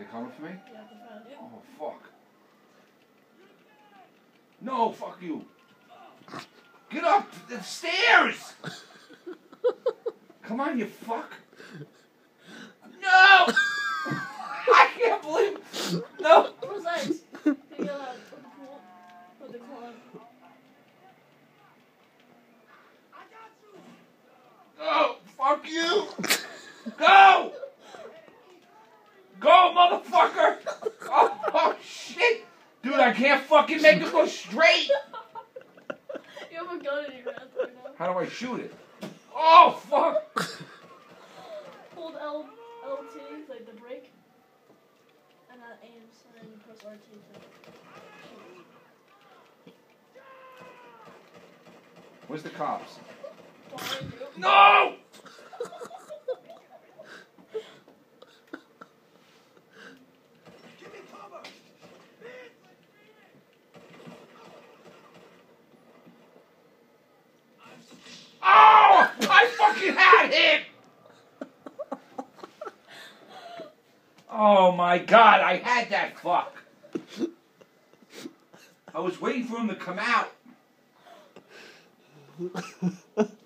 they coming for me? Yeah, they're found you. Oh, fuck. No, fuck you. Get up the stairs! Come on, you fuck. No! I can't believe. No! What's that? Can you get out? Put the club. Oh, fuck you! Go! Go, motherfucker! Oh, shit! Dude, I can't fucking make it go straight! You have a gun in your hand right now. How do I shoot it? Oh, fuck! Hold LT, like the brake, and that aims, and then you press RT to shoot. Where's the cops? Behind you. No! Oh! I fucking had him! Oh my god, I had that fuck. I was waiting for him to come out.